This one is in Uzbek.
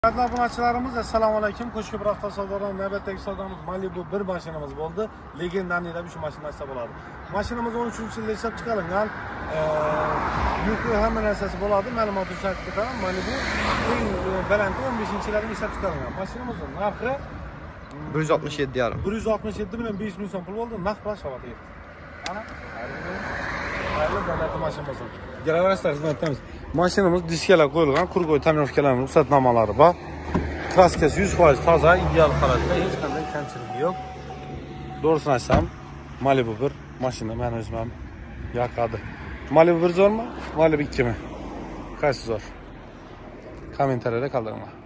Hürmetli abonechilarimiz, assalomu alaykum. Qo'shko'pir avtosavdodan navbatdagi savdomiz Malibu bir mashinamiz bo'ldi. Legendarniy deb shu mashina hisob bo'ladi. Mashinamiz 13-yilda ishlab chiqarilgan. Yuki hamma narsasi bo'ladi. Ma'lumot uchun aytib ketaman. Malibu eng baland 15-yillarda ishlab chiqarilgan. Mashinamizning narxi 167,5. 167 bilan 5 ming so'm pul bo'ldi. Naqd pul shavata yetdi. Ana, hayırlı davlat mashinamiz. Galaveraslar xizmatdamiz. Mashinamiz diskalar qo'yilgan, kurgoy tamirovkalarning ruxsatnomalari bor. Kraskasi 100% toza, ideal holatda, hech qanday kamchiligi yo'q. To'g'risini aytsam, Malibu 1 mashina men o'zim ham yoqadi. Malibu 1 zo'rmi? Malibu 2mi? Qaysi zo'r? Kommentariyada qoldiringlar.